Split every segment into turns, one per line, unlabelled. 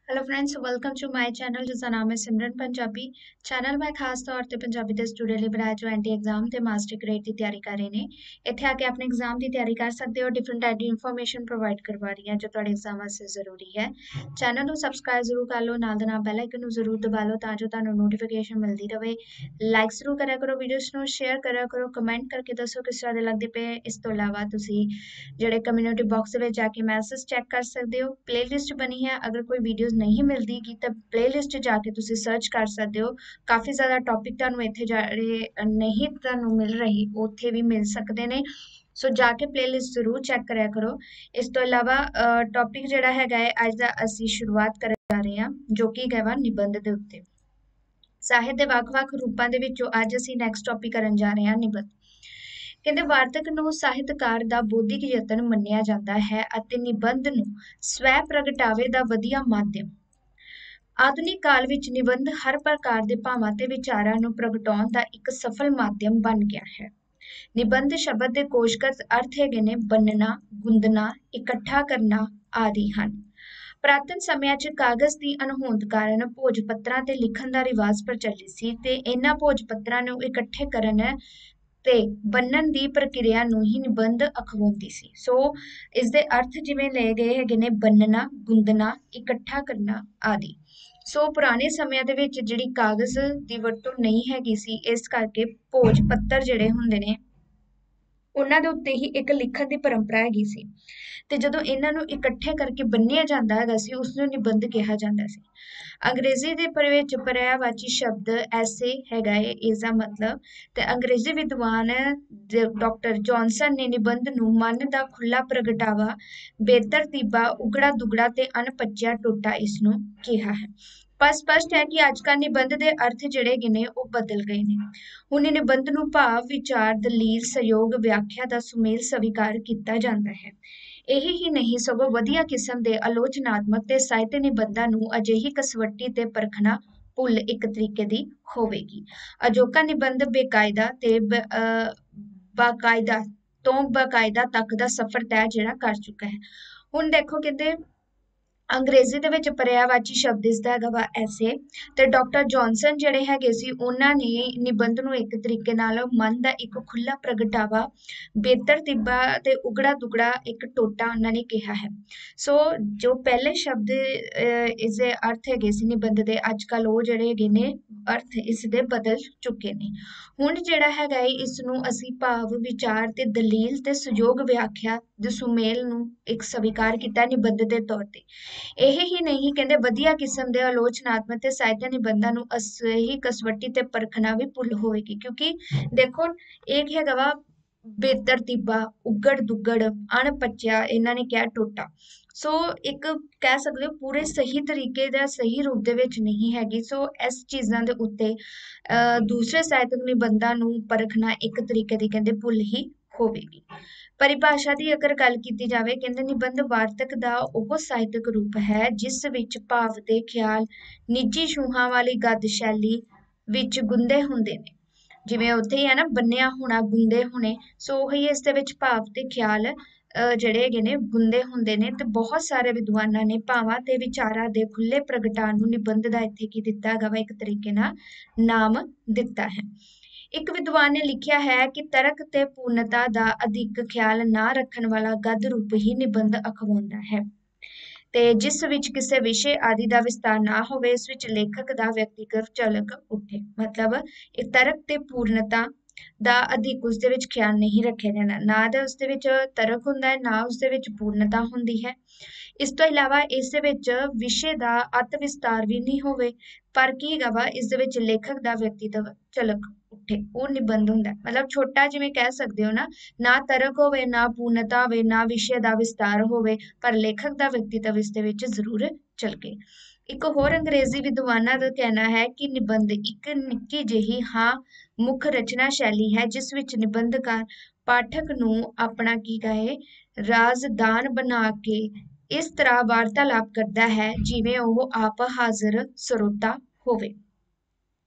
Hello friends welcome to my channel जिसका नाम है सिमरन पंजाबी चैनल मैं खास तौर ਤੇ ਪੰਜਾਬੀ ਦੇ ਸਟੂਡੈਂਟ ਲਈ ਬਣਾਇਆ ਜੋ ਐਂਟੀ ਐਗਜ਼ਾਮ ਤੇ ਮਾਸਟਰ ਗ੍ਰੇਡ ਦੀ ਤਿਆਰੀ ਕਰ ਰਹੇ ਨੇ ਇੱਥੇ ਆ ਕੇ ਆਪਣੇ ਐਗਜ਼ਾਮ ਦੀ ਤਿਆਰੀ ਕਰ ਸਕਦੇ ਹੋ ਡਿਫਰੈਂਟ ਟਾਈਪ ਦੀ ਇਨਫੋਰਮੇਸ਼ਨ ਪ੍ਰੋਵਾਈਡ ਕਰਵਾ ਰਹੀ ਹਾਂ ਜੋ ਤੁਹਾਡੇ ਐਗਜ਼ਾਮ ਵਾਸਤੇ ਜ਼ਰੂਰੀ ਹੈ ਚੈਨਲ ਨੂੰ ਸਬਸਕ੍ਰਾਈਬ ਜ਼ਰੂਰ ਕਰ ਲਓ ਨਾਲ ਦੇ ਨਾਲ ਬੈਲ ਆਈਕਨ ਨੂੰ ਜ਼ਰੂਰ ਦਬਾ ਲਓ ਤਾਂ ਜੋ ਤੁਹਾਨੂੰ ਨੋਟੀਫਿਕੇਸ਼ਨ ਮਿਲਦੀ ਰਹੇ ਲਾਈਕ ਜ਼ਰੂਰ ਕਰਿਆ ਕਰੋ ਵੀਡੀਓਜ਼ ਨੂੰ ਸ਼ੇਅਰ ਕਰਿਆ ਕਰੋ ਕਮੈਂਟ ਕਰਕੇ ਦੱਸੋ ਕਿਸ ਤਰ੍ਹਾਂ ਦੇ ਲੱਗਦੇ ਪਏ ਇਸ ਤੋਂ ਇਲਾਵਾ ਤੁਸੀਂ ਜਿਹੜੇ ਕਮਿਊਨਿਟੀ ਬਾਕਸ ਦੇ ਵਿੱਚ ਜਾ ਕੇ ਮੈਸੇਜ ਚੈੱਕ ਕਰ ਸਕਦੇ ਹੋ ਪਲੇਲਿਸਟ ਬਣੀ ਹੈ ਅਗਰ ਕੋਈ ਵੀਡੀਓਜ਼ ਨਹੀਂ ਮਿਲਦੀ ਗੀ ਤਾਂ ਪਲੇਲਿਸਟ ਜਾ ਕੇ ਤੁਸੀਂ ਸਰਚ ਕਰ ਸਕਦੇ ਹੋ ਕਾਫੀ ਜ਼ਿਆਦਾ ਟੌਪਿਕ ਤੁਹਾਨੂੰ ਇੱਥੇ ਜਿਹੜੇ ਨਹੀਂ ਤੁਹਾਨੂੰ ਮਿਲ ਰਹੀ ਉੱਥੇ ਵੀ ਮਿਲ ਸਕਦੇ ਨੇ ਸੋ ਜਾ ਕੇ ਪਲੇਲਿਸਟ ਜ਼ਰੂਰ ਚੈੱਕ ਕਰਿਆ ਕਰੋ ਇਸ ਤੋਂ ਇਲਾਵਾ ਟੌਪਿਕ ਜਿਹੜਾ ਹੈਗਾ ਹੈ ਅੱਜ ਦਾ ਅਸੀਂ ਸ਼ੁਰੂਆਤ ਕਰਨ ਜਾ ਰਹੇ ਹਾਂ ਜੋ ਕਿ ਹੈਗਾ ਵਾ ਨਿਬੰਧ ਦੇ ਉੱਤੇ ਸਾਹਿਤ ਦੇ ਵੱਖ-ਵੱਖ ਰੂਪਾਂ ਦੇ ਵਿੱਚੋਂ ਅੱਜ ਅਸੀਂ ਨੈਕਸਟ ਟੌਪਿਕ ਕਰਨ ਜਾ ਰਹੇ ਹਾਂ ਨਿਬੰਧ ਕਹਿੰਦੇ ਵਾਰਤਕ ਨੂੰ ਸਾਹਿਤਕਾਰ ਦਾ ਬੌਧਿਕ ਯਤਨ ਮੰਨਿਆ ਜਾਂਦਾ ਹੈ ਅਤੇ ਨਿਬੰਧ ਨੂੰ ਸਵੈ ਪ੍ਰਗਟਾਵੇ ਦਾ ਵਧੀਆ ਮਾਧਿਅਮ ਆਧੁਨਿਕ ਕਾਲ ਵਿੱਚ ਨਿਬੰਧ ਹਰ ਪ੍ਰਕਾਰ ਦੇ ਭਾਵਾਂ ਤੇ ਵਿਚਾਰਾਂ ਨੂੰ ਪ੍ਰਗਟਾਉਣ ਦਾ ਇੱਕ ਸਫਲ ਮਾਧਿਅਮ ਬਣ ਗਿਆ ਹੈ ਨਿਬੰਧ ਸ਼ਬਦ ਦੇ ਕੋਸ਼ਗਤ ਅਰਥ ਹੈਗੇ ਨੇ ਬੰਨਣਾ ਗੁੰਦਣਾ ਇਕੱਠਾ ਕਰਨਾ ਆਦਿ ਹਨ ਪ੍ਰਾਤਨ ਸਮਿਆਂ 'ਚ ਕਾਗਜ਼ ਦੀ ਅਣਹੋਂਦ ਕਾਰਨ ਭੋਜ ਪੱਤਰਾਂ ਤੇ ਲਿਖਣ ਦਾ ਰਿਵਾਜ ਪ੍ਰਚਲਿਤ ਸੀ ਤੇ ਇਹਨਾਂ ਭੋਜ ਪੱਤਰਾਂ ਨੂੰ ਇਕੱਠੇ ਕਰਨ ਤੇ ਬੰਨਣ ਦੀ ਪ੍ਰਕਿਰਿਆ ਨੂੰ ਹੀ ਨਿਬੰਧ ਅਖਵਾਉਂਦੀ ਸੀ ਸੋ ਇਸ ਦੇ ਅਰਥ ਜਿਵੇਂ ਲਏ ਗਏ ਹੈਗੇ ਨੇ ਬੰਨਣਾ ਗੁੰਦਣਾ ਇਕੱਠਾ ਕਰਨਾ ਆਦਿ ਸੋ ਪੁਰਾਣੇ ਸਮਿਆਂ ਦੇ ਵਿੱਚ ਜਿਹੜੀ ਕਾਗਜ਼ ਦੀ ਵਰਤੋਂ ਨਹੀਂ ਹੈਗੀ ਸੀ ਇਸ ਕਰਕੇ ਭੋਜ ਪੱਤਰ ਜਿਹੜੇ ਹੁੰਦੇ ਨੇ ਉਹਨਾਂ ਦੇ ਉੱਤੇ ਹੀ ਇੱਕ ਲਿਖਣ ਦੀ ਪਰੰਪਰਾ ਹੈਗੀ ਸੀ ਤੇ ਜਦੋਂ ਇਹਨਾਂ ਨੂੰ ਇਕੱਠੇ ਕਰਕੇ ਬੰਨਿਆ ਜਾਂਦਾ ਹੈਗਾ ਸੀ ਉਸ ਨੂੰ ਨਿਬੰਧ ਕਿਹਾ ਜਾਂਦਾ ਸੀ ਅੰਗਰੇਜ਼ੀ ਦੇ ਵਿੱਚ ਪਰਿਆਵਾਚੀ ਸ਼ਬਦ ਐਸੇ ਹੈਗਾ ਹੈ ਇਸ ਦਾ ਮਤਲਬ ਤੇ ਅੰਗਰੇਜ਼ੀ ਵਿਦਵਾਨ ਡਾਕਟਰ ਜੌਨਸਨ ਨੇ ਨਿਬੰਧ ਨੂੰ ਮਨ ਦਾ ਖੁੱਲਾ ਪ੍ਰਗਟਾਵਾ ਬੇਤਰਤੀਬਾ ਉਗੜਾ ਦੁਗੜਾ ਤੇ ਅਣਪੱਜਿਆ ਟੋਟਾ ਇਸ ਨੂੰ ਕਿਹਾ ਹੈ ਪਰ ਸਪਸ਼ਟ ਹੈ ਕਿ ਅੱਜ ਕੱਲ੍ਹ ਨਿਬੰਧ ਦੇ ਅਰਥ ਜਿਹੜੇ ਹੈਗੇ ਨੇ ਉਹ ਬਦਲ ਗਏ ਨੇ ਹੁਣ ਨਿਬੰਧ ਨੂੰ ਭਾਵ ਵਿਚਾਰ ਦਲੀਲ ਸਹਿਯੋਗ ਵਿਆਖਿਆ ਦਾ ਸੁਮੇਲ ਸਵੀਕਾਰ ਕੀਤਾ ਜਾਂਦਾ ਹੈ ਇਹ ਹੀ ਨਹੀਂ ਸਗੋਂ ਵਧੀਆ ਕਿਸਮ ਦੇ ਆਲੋਚਨਾਤਮਕ ਤੇ ਸਾਹਿਤ ਨਿਬੰਧਾਂ ਨੂੰ ਅਜਿਹੀ ਕਸਵੱਟੀ ਤੇ ਪਰਖਣਾ ਭੁੱਲ ਇੱਕ ਤਰੀਕੇ ਦੀ ਹੋਵੇਗੀ ਅਜੋਕਾ ਨਿਬੰਧ ਬੇਕਾਇਦਾ ਤੇ ਬਾਕਾਇਦਾ ਤੋਂ ਬਾਕਾਇਦਾ ਤੱਕ ਦਾ ਸਫ਼ਰ ਤੈਅ ਜਿਹੜਾ ਕਰ ਚੁੱਕਾ ਹੈ ਹੁਣ ਦੇਖੋ ਕਹਿੰਦੇ ਅੰਗਰੇਜ਼ੀ ਦੇ ਵਿੱਚ ਪਰਿਆਵਾਚੀ ਸ਼ਬਦ ਇਸਦਾ ਹੈਗਾ ਵਾ ਐਸੇ ਤੇ ਡਾਕਟਰ ਜੌਨਸਨ ਜਿਹੜੇ ਹੈਗੇ ਸੀ ਉਹਨਾਂ ਨੇ ਨਿਬੰਧ ਨੂੰ ਇੱਕ ਤਰੀਕੇ ਨਾਲ ਮਨ ਦਾ ਇੱਕ ਖੁੱਲਾ ਪ੍ਰਗਟਾਵਾ ਬੇਤਰਤੀਬਾ ਤੇ ਉਗੜਾ ਦੁਗੜਾ ਇੱਕ ਟੋਟਾ ਉਹਨਾਂ ਨੇ ਕਿਹਾ ਹੈ ਸੋ ਜੋ ਪਹਿਲੇ ਸ਼ਬਦ ਇਸ ਦੇ ਅਰਥ ਹੈਗੇ ਸੀ ਨਿਬੰਧ ਦੇ ਅੱਜ ਕੱਲ ਉਹ ਜਿਹੜੇ ਹੈਗੇ ਨੇ ਅਰਥ ਇਸ ਦੇ ਬਦਲ ਚੁੱਕੇ ਨੇ ਹੁਣ ਜਿਹੜਾ ਹੈਗਾ ਹੈ ਇਸ ਨੂੰ ਅਸੀਂ ਭਾਵ ਵਿਚਾਰ ਤੇ ਦਲੀਲ ਤੇ ਸਹਿਯੋਗ ਵਿਆਖਿਆ ਦੇ ਸੁਮੇਲ ਨੂੰ ਇੱਕ ਸਵੀਕਾਰ ਕੀਤਾ ਨਿਬੰਧ ਦੇ ਤੌਰ ਤੇ ਇਹ ਹੀ ਨਹੀਂ ਕਹਿੰਦੇ ਵਧੀਆ ਕਿਸਮ ਦੇ ਆਲੋਚਨਾਤਮਕ ਤੇ ਸਾਹਿਤ ਨਿਬੰਧਾਂ ਨੂੰ ਸਹੀ ਕਸਵੱਟੀ ਤੇ ਪਰਖਣਾ ਵੀ ਭੁੱਲ ਹੋਵੇਗੀ ਕਿਉਂਕਿ ਦੇਖੋ ਇਹ ਹੈਗਾ ਵਾ ਬੇਤਰਤੀਬਾ ਉਗੜ ਦੁਗੜ ਅਣਪੱਚਿਆ ਇਹਨਾਂ ਨੇ ਕਿਹਾ ਟੋਟਾ ਸੋ ਇੱਕ ਕਹਿ ਸਕਦੇ ਹੋ ਪੂਰੇ ਸਹੀ ਤਰੀਕੇ ਦਾ ਸਹੀ ਰੂਪ ਦੇ ਵਿੱਚ ਨਹੀਂ ਹੈਗੀ ਸੋ ਇਸ ਚੀਜ਼ਾਂ ਦੇ ਉੱਤੇ ਦੂਸਰੇ ਸਾਹਿਤਕ ਨਿਬੰਧਾਂ ਨੂੰ ਪਰਖਣਾ ਇੱਕ ਤਰੀਕੇ ਦੀ ਕਹਿੰਦੇ ਭੁੱਲ ਹੀ ਹੋਵੇਗੀ ਪਰਿਭਾਸ਼ਾ ਦੀ ਅਗਰ ਗੱਲ ਕੀਤੀ ਜਾਵੇ ਕਹਿੰਦੇ ਨਿਬੰਧ ਵਾਰਤਕ ਦਾ ਉਹ ਸਾਹਿਤਕ ਰੂਪ ਹੈ ਜਿਸ ਵਿੱਚ ਭਾਵ ਤੇ ਖਿਆਲ ਨਿੱਜੀ ਛੂਹਾਂ ਵਾਲੀ ਗਦ ਸ਼ੈਲੀ ਵਿੱਚ ਗੁੰਦੇ ਹੁੰਦੇ ਨੇ ਜਿਵੇਂ ਉੱਥੇ ਹੀ ਹੈ ਨਾ ਬੰਨਿਆ ਹੋਣਾ ਗੁੰਦੇ ਹੋਣੇ ਸੋ ਉਹੀ ਇਸ ਦੇ ਵਿੱਚ ਭਾਵ ਤੇ ਖਿਆਲ ਜਿਹੜੇ ਹੈਗੇ ਨੇ ਗੁੰਦੇ ਹੁੰਦੇ ਨੇ ਤੇ ਬਹੁਤ ਸਾਰੇ ਵਿਦਵਾਨਾਂ ਨੇ ਭਾਵਾਂ ਤੇ ਵਿਚਾਰਾਂ ਦੇ ਖੁੱਲੇ ਪ੍ਰਗਟਾਅ ਨੂੰ ਨਿਬੰਧ ਦਾ ਇੱਥੇ ਕੀ ਦਿੱਤਾ ਹੈਗਾ ਵਾ ਇੱਕ ਤਰੀਕੇ ਨਾਲ ਨਾਮ ਦਿੱਤਾ ਹੈ ਇੱਕ ਵਿਦਵਾਨ ਨੇ ਲਿਖਿਆ ਹੈ ਕਿ ਤਰਕ ਤੇ ਪੂਰਨਤਾ ਦਾ ਅਧਿਕ ਖਿਆਲ ਨਾ ਰੱਖਣ ਵਾਲਾ ਗਦ ਰੂਪ ਹੀ ਨਿਬੰਧ ਅਖਵਾਉਂਦਾ ਹੈ ਤੇ ਜਿਸ ਵਿੱਚ ਕਿਸੇ ਵਿਸ਼ੇ ਆਦਿ ਦਾ ਵਿਸਤਾਰ ਨਾ ਹੋਵੇ ਇਸ ਵਿੱਚ ਲੇਖਕ ਦਾ ਵਿਅਕਤੀਗਤ ਝਲਕ ਉੱਠੇ ਮਤਲਬ ਇਹ ਤਰਕ ਤੇ ਪੂਰਨਤਾ ਦਾ ਅਧਿਕ ਉਸ ਦੇ ਵਿੱਚ ਖਿਆਲ ਨਹੀਂ ਰੱਖਿਆ ਜਾਂਦਾ ਨਾ ਤਾਂ ਉਸ ਦੇ ਵਿੱਚ ਤਰਕ ਹੁੰਦਾ ਹੈ ਨਾ ਉਸ ਦੇ ਵਿੱਚ ਪੂਰਨਤਾ ਹੁੰਦੀ ਹੈ ਇਸ ਤੋਂ ਇਲਾਵਾ ਇਸ ਦੇ ਵਿੱਚ ਵਿਸ਼ੇ ਦਾ ਅਤ ਵਿਸਤਾਰ ਵੀ ਨਹੀਂ ਹੋਵੇ ਪਰ ਕੀ ਹੈਗਾ ਵਾ ਇਸ ਦੇ ਵਿੱਚ ਲੇਖਕ ਦਾ ਵਿਅਕਤੀਗਤ ਝਲਕ ਉੱਠੇ ਉਹ ਨਿਬੰਧ ਹੁੰਦਾ ਮਤਲਬ ਛੋਟਾ ਜਿਵੇਂ ਕਹਿ ਸਕਦੇ ਹੋ ਨਾ ਤਰਕ ਹੋਵੇ ਨਾ ਪੂਰਨਤਾ ਹੋਵੇ ਨਾ ਵਿਸ਼ੇ ਦਾ ਵਿਸਤਾਰ ਹੋਵੇ ਪਰ ਲੇਖਕ ਦਾ ਵਿਅਕਤੀਤਵ ਇਸ ਦੇ ਵਿੱਚ ਜ਼ਰੂਰ ਝਲਕੇ ਇੱਕ ਹੋਰ ਅੰਗਰੇਜ਼ੀ ਵਿਦਵਾਨਾਂ ਦਾ ਕਹਿਣਾ ਹੈ ਕਿ ਨਿਬੰਧ ਇੱਕ ਨਿੱਕੀ ਜਿਹੀ ਮੁੱਖ ਰਚਨਾ ਸ਼ੈਲੀ ਹੈ ਜਿਸ ਵਿੱਚ ਨਿਬੰਧਕਾਰ ਪਾਠਕ ਨੂੰ ਆਪਣਾ ਕੀ ਕਹੇ ਰਾਜ਼ਦਾਨ ਬਣਾ ਕੇ ਇਸ ਤਰ੍ਹਾਂ ਵਾਰਤਾਲਾਪ ਕਰਦਾ ਹੈ ਜਿਵੇਂ ਉਹ ਆਪ ਹਾਜ਼ਰ ਸਰੋਤਾ ਹੋਵੇ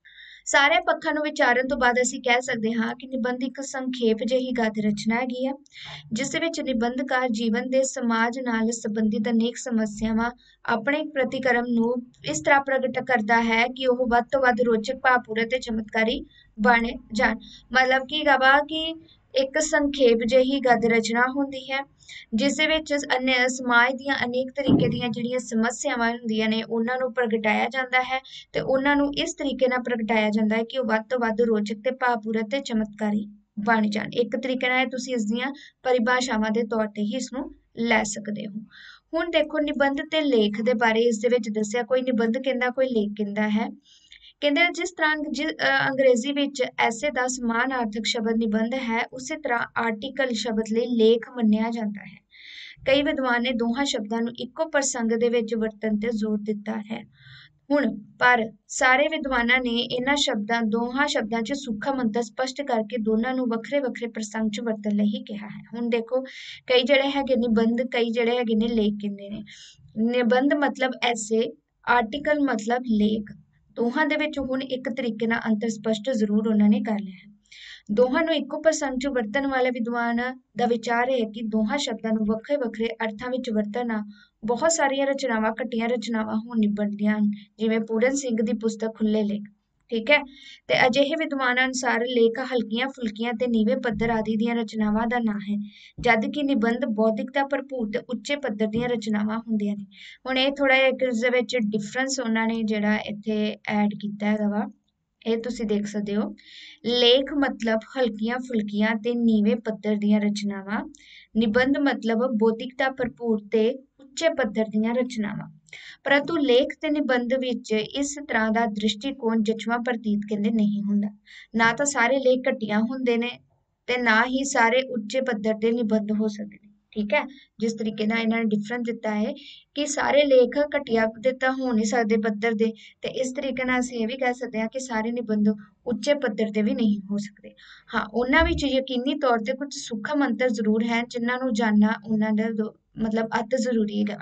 ਸਾਰੇ ਪੱਖਾਂ ਨੂੰ ਵਿਚਾਰਨ ਤੋਂ ਬਾਅਦ ਅਸੀਂ ਕਹਿ ਸਕਦੇ ਹਾਂ ਕਿ ਨਿਬੰਧ ਇੱਕ ਸੰਖੇਪ ਜਿਹੀ ਗਦ ਰਚਨਾ ਹੈਗੀ ਆ, ਜਿਸ ਦੇ ਵਿੱਚ ਨਿਬੰਧਕਾਰ ਜੀਵਨ ਦੇ ਸਮਾਜ ਨਾਲ ਸੰਬੰਧਿਤ ਅਨੇਕ ਸਮੱਸਿਆਵਾਂ ਆਪਣੇ ਪ੍ਰਤੀਕਰਮ ਨੂੰ ਇਸ ਤਰ੍ਹਾਂ ਪ੍ਰਗਟ ਕਰਦਾ ਹੈ ਕਿ ਉਹ ਵੱਧ ਤੋਂ ਵੱਧ ਰੋਚਕ, ਭਾਵਪੂਰਤ ਤੇ ਚਮਤਕਾਰੀ ਬਣ ਜਾਣ। ਮਤਲਬ ਕੀ ਹੈਗਾ ਵਾ ਕਿ ਇੱਕ ਸੰਖੇਪ ਜਿਹੀ ਗਦ ਰਚਨਾ ਹੁੰਦੀ ਹੈ, ਜਿਸ ਦੇ ਵਿੱਚ ਸਮਾਜ ਦੀਆਂ ਅਨੇਕ ਤਰੀਕੇ ਦੀਆਂ ਜਿਹੜੀਆਂ ਸਮੱਸਿਆਵਾਂ ਹੁੰਦੀਆਂ ਨੇ ਉਹਨਾਂ ਨੂੰ ਪ੍ਰਗਟਾਇਆ ਜਾਂਦਾ ਹੈ, ਤੇ ਉਹਨਾਂ ਨੂੰ ਇਸ ਤਰੀਕੇ ਨਾਲ ਪ੍ਰਗਟਾਇਆ ਜਾਂਦਾ ਹੈ ਕਿ ਉਹ ਵੱਧ ਤੋਂ ਵੱਧ ਰੋਚਕ ਤੇ ਭਾਵਪੂਰਤ ਤੇ ਚਮਤਕਾਰੀ ਬਣ ਜਾਣ। ਇੱਕ ਤਰੀਕੇ ਨਾਲ ਤੁਸੀਂ ਇਸ ਦੀਆਂ ਪਰਿਭਾਸ਼ਾਵਾਂ ਦੇ ਤੌਰ ਤੇ ਹੀ ਇਸਨੂੰ ਲੈ ਸਕਦੇ ਹੋ। ਹੁਣ ਦੇਖੋ ਨਿਬੰਧ ਤੇ ਲੇਖ ਦੇ ਬਾਰੇ ਇਸ ਦੇ ਵਿੱਚ ਦੱਸਿਆ, ਕੋਈ ਨਿਬੰਧ ਕਹਿੰਦਾ, ਕੋਈ ਲੇਖ ਕਹਿੰਦਾ ਹੈ। ਕਹਿੰਦੇ ਜਿਸ ਤਰ੍ਹਾਂ ਅੰਗਰੇਜ਼ੀ ਵਿੱਚ ਐਸੇ ਦਾ ਸਮਾਨਾਰਥਕ ਸ਼ਬਦ ਨਿਬੰਧ ਹੈ, ਉਸੇ ਤਰ੍ਹਾਂ ਆਰਟੀਕਲ ਸ਼ਬਦ ਲਈ ਲੇਖ ਮੰਨਿਆ ਜਾਂਦਾ ਹੈ। ਕਈ ਵਿਦਵਾਨ ਨੇ ਦੋਹਾਂ ਸ਼ਬਦਾਂ ਨੂੰ ਇੱਕੋ ਪ੍ਰਸੰਗ ਦੇ ਵਿੱਚ ਵਰਤਣ ਤੇ ਜ਼ੋਰ ਦਿੱਤਾ ਹੈ। ਹੁਣ ਪਰ ਸਾਰੇ ਵਿਦਵਾਨਾਂ ਨੇ ਇਹਨਾਂ ਦੋਹਾਂ ਸ਼ਬਦਾਂ 'ਚ ਸੂਖਮ ਅੰਤਰ ਸਪਸ਼ਟ ਕਰਕੇ ਦੋਨਾਂ ਨੂੰ ਵੱਖਰੇ ਵੱਖਰੇ ਪ੍ਰਸੰਗ 'ਚ ਵਰਤਣ ਲਈ ਹੀ ਕਿਹਾ ਹੈ। ਹੁਣ ਦੇਖੋ ਕਈ ਜਿਹੜੇ ਹੈਗੇ ਨਿਬੰਧ, ਕਈ ਜਿਹੜੇ ਹੈਗੇ ਨੇ ਲੇਖ ਕਹਿੰਦੇ ਨੇ। ਨਿਬੰਧ ਮਤਲਬ ਐਸੇ, ਆਰਟੀਕਲ ਮਤਲਬ ਲੇਖ। ਦੋਹਾਂ ਦੇ ਵਿੱਚ ਹੁਣ ਇੱਕ ਤਰੀਕੇ ਨਾਲ ਅੰਤਰ ਸਪਸ਼ਟ ਜ਼ਰੂਰ ਉਹਨਾਂ ਨੇ ਕਰ ਲਿਆ ਹੈ। ਦੋਹਾਂ ਨੂੰ ਇੱਕੋ ਪ੍ਰਸੰਗ 'ਚ ਵਰਤਣ ਵਾਲੇ ਵਿਦਵਾਨ ਦਾ ਵਿਚਾਰ ਹੈ ਕਿ ਦੋਹਾਂ ਸ਼ਬਦਾਂ ਨੂੰ ਵੱਖਰੇ ਵੱਖਰੇ ਅਰਥਾਂ ਵਿੱਚ ਵਰਤਣਾ ਬਹੁਤ ਸਾਰੀਆਂ ਰਚਨਾਵਾਂ, ਘਟੀਆਂ ਰਚਨਾਵਾਂ ਹੋ ਨਿਬੜਦੀਆਂ ਹਨ, ਜਿਵੇਂ ਪੂਰਨ ਸਿੰਘ ਦੀ ਪੁਸਤਕ ਖੁੱਲੇ ਲੇਖ। ਠੀਕ ਹੈ, ਤੇ ਅਜਿਹੇ ਵਿਦਵਾਨਾਂ ਅਨੁਸਾਰ ਲੇਖ ਹਲਕੀਆਂ ਫੁਲਕੀਆਂ ਤੇ ਨੀਵੇਂ ਪੱਧਰ ਆਦਿ ਦੀਆਂ ਰਚਨਾਵਾਂ ਦਾ ਨਾਂ ਹੈ, ਜਦ ਕਿ ਨਿਬੰਧ ਬੌਧਿਕਤਾ ਭਰਪੂਰ ਤੇ ਉੱਚੇ ਪੱਧਰ ਦੀਆਂ ਰਚਨਾਵਾਂ ਹੁੰਦੀਆਂ ਨੇ। ਹੁਣ ਇਹ ਥੋੜਾ ਜਿਹਾ ਇੱਕ ਇਸ ਦੇ ਵਿੱਚ ਡਿਫਰੈਂਸ ਉਹਨਾਂ ਨੇ ਜਿਹੜਾ ਇੱਥੇ ਐਡ ਕੀਤਾ ਹੈਗਾ ਵਾ, ਇਹ ਤੁਸੀਂ ਦੇਖ ਸਕਦੇ ਹੋ। ਲੇਖ ਮਤਲਬ ਹਲਕੀਆਂ ਫੁਲਕੀਆਂ ਤੇ ਨੀਵੇਂ ਪੱਧਰ ਦੀਆਂ ਰਚਨਾਵਾਂ, ਨਿਬੰਧ ਮਤਲਬ ਬੌਧਿਕਤਾ ਭਰਪੂਰ ਤੇ ਉੱਚੇ ਪੱਧਰ ਦੀਆਂ ਰਚਨਾਵਾਂ। ਪਰੰਤੂ ਲੇਖ ਤੇ ਨਿਬੰਧ ਵਿੱਚ ਇਸ ਤਰ੍ਹਾਂ ਦਾ ਦ੍ਰਿਸ਼ਟੀਕੋਣ ਜਚਵਾਂ ਪ੍ਰਤੀਤ ਕਹਿੰਦੇ ਨਹੀਂ ਹੁੰਦਾ। ਨਾ ਤਾਂ ਸਾਰੇ ਲੇਖ ਘਟੀਆ ਹੁੰਦੇ ਨੇ ਤੇ ਨਾ ਹੀ ਸਾਰੇ ਉੱਚੇ ਪੱਧਰ ਦੇ ਨਿਬੰਧ ਹੋ ਸਕਦੇ ਨੇ। ਠੀਕ ਹੈ, ਜਿਸ ਤਰੀਕੇ ਨਾਲ ਇਹਨਾਂ ਨੇ ਡਿਫਰੈਂਸ ਦਿੱਤਾ ਹੈ ਕਿ ਸਾਰੇ ਲੇਖ ਘਟੀਆ ਦੇ ਤਾਂ ਹੋ ਨਹੀਂ ਸਕਦੇ ਪੱਧਰ ਦੇ, ਤੇ ਇਸ ਤਰੀਕੇ ਨਾਲ ਅਸੀਂ ਇਹ ਵੀ ਕਹਿ ਸਕਦੇ ਹਾਂ ਕਿ ਸਾਰੇ ਨਿਬੰਧ ਉੱਚੇ ਪੱਧਰ ਦੇ ਵੀ ਨਹੀਂ ਹੋ ਸਕਦੇ। ਹਾਂ, ਉਹਨਾਂ ਵਿੱਚ ਯਕੀਨੀ ਤੌਰ ਤੇ ਕੁਝ ਸੂਖਮ ਅੰਤਰ ਜ਼ਰੂਰ ਹੈ, ਜਿਨ੍ਹਾਂ ਨੂੰ ਜਾਣਨਾ ਉਹਨਾਂ ਦਾ ਮਤਲਬ ਅਤ ਜ਼ਰੂਰੀ ਹੈਗਾ।